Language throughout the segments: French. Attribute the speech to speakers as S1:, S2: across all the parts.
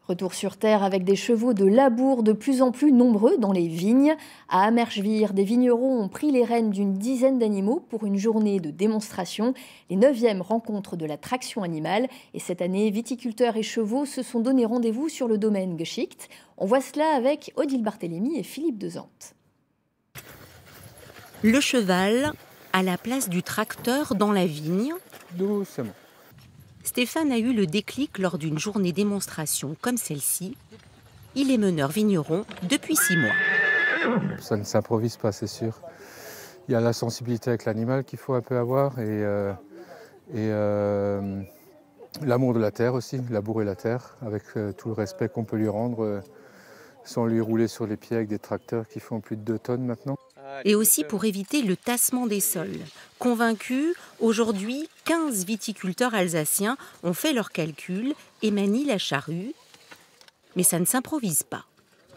S1: Retour sur terre avec des chevaux de labour de plus en plus nombreux dans les vignes. À Amerschwir, des vignerons ont pris les rênes d'une dizaine d'animaux pour une journée de démonstration. Les 9e rencontres de la traction animale. Et cette année, viticulteurs et chevaux se sont donné rendez-vous sur le domaine Geschicht. On voit cela avec Odile Barthélémy et Philippe Dezante.
S2: Le cheval à la place du tracteur dans la vigne.
S3: Doucement.
S2: Stéphane a eu le déclic lors d'une journée démonstration comme celle-ci. Il est meneur vigneron depuis 6 mois.
S3: Ça ne s'improvise pas, c'est sûr. Il y a la sensibilité avec l'animal qu'il faut un peu avoir et l'amour de la terre aussi, labourer la terre avec tout le respect qu'on peut lui rendre sans lui rouler sur les pieds avec des tracteurs qui font plus de 2 tonnes maintenant.
S2: Et aussi pour éviter le tassement des sols. Convaincus, aujourd'hui, 15 viticulteurs alsaciens ont fait leurs calculs et manient la charrue. Mais ça ne s'improvise pas.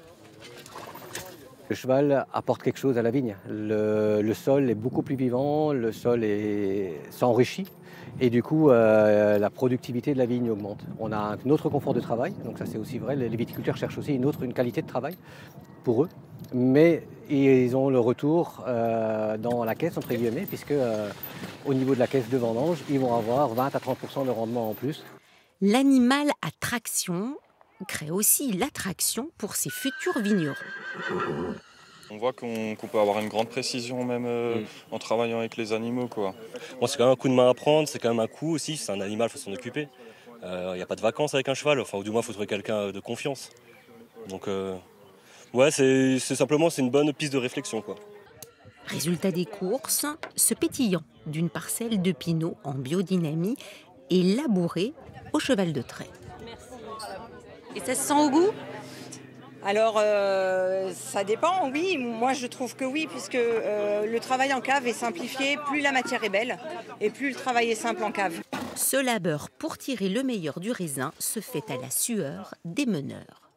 S4: Le cheval apporte quelque chose à la vigne. Le sol est beaucoup plus vivant, le sol s'enrichit et du coup la productivité de la vigne augmente. On a un autre confort de travail, donc ça c'est aussi vrai. Les viticulteurs cherchent aussi une qualité de travail pour eux, mais ils ont le retour dans la caisse entre guillemets, puisque au niveau de la caisse de vendange, ils vont avoir 20 à 30% de rendement en plus.
S2: L'animal à traction crée aussi l'attraction pour ses futurs vignerons.
S5: On voit qu'on peut avoir une grande précision même en travaillant avec les animaux, quoi.
S6: Bon, c'est quand même un coup de main à prendre, c'est quand même un coup aussi, c'est un animal, il faut s'en occuper. Il n'y a pas de vacances avec un cheval, enfin, ou du moins il faut trouver quelqu'un de confiance. Donc ouais, c'est une bonne piste de réflexion, quoi.
S2: Résultat des courses, ce pétillant d'une parcelle de pinot en biodynamie est labouré au cheval de trait.
S7: Et ça se sent au goût ? Alors, ça dépend, oui. Moi, je trouve que oui, puisque le travail en cave est simplifié. Plus la matière est belle et plus le travail est simple en cave.
S2: Ce labeur pour tirer le meilleur du raisin se fait à la sueur des meneurs.